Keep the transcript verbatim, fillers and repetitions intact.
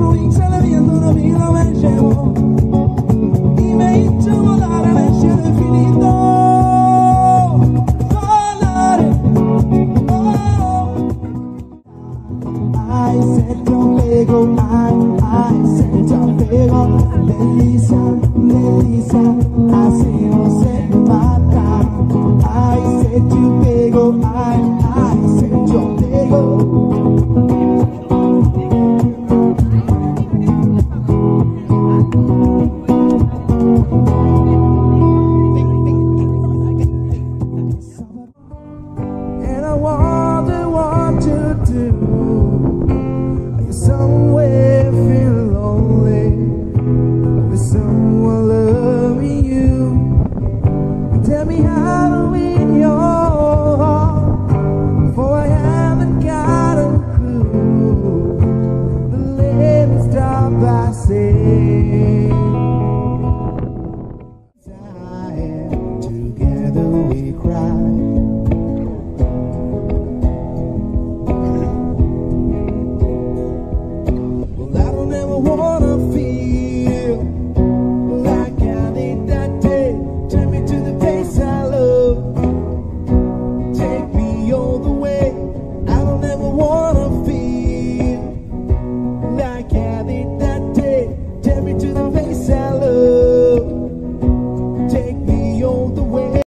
wings el viento una vida me llevó y me hizo volar en el cielo infinito. Volaré, oh. Ay, se te pego, ay, ay, se te pego. Delícia, delícia, assim você me mata. Ai, se te pego, ai, ai, se te pego. And I wonder what to do. Are you somewhere feeling lonely? With someone loving you? Tell me how to win your heart, for I haven't got a clue. But let me start by saying, together we cry. Well, I don't ever want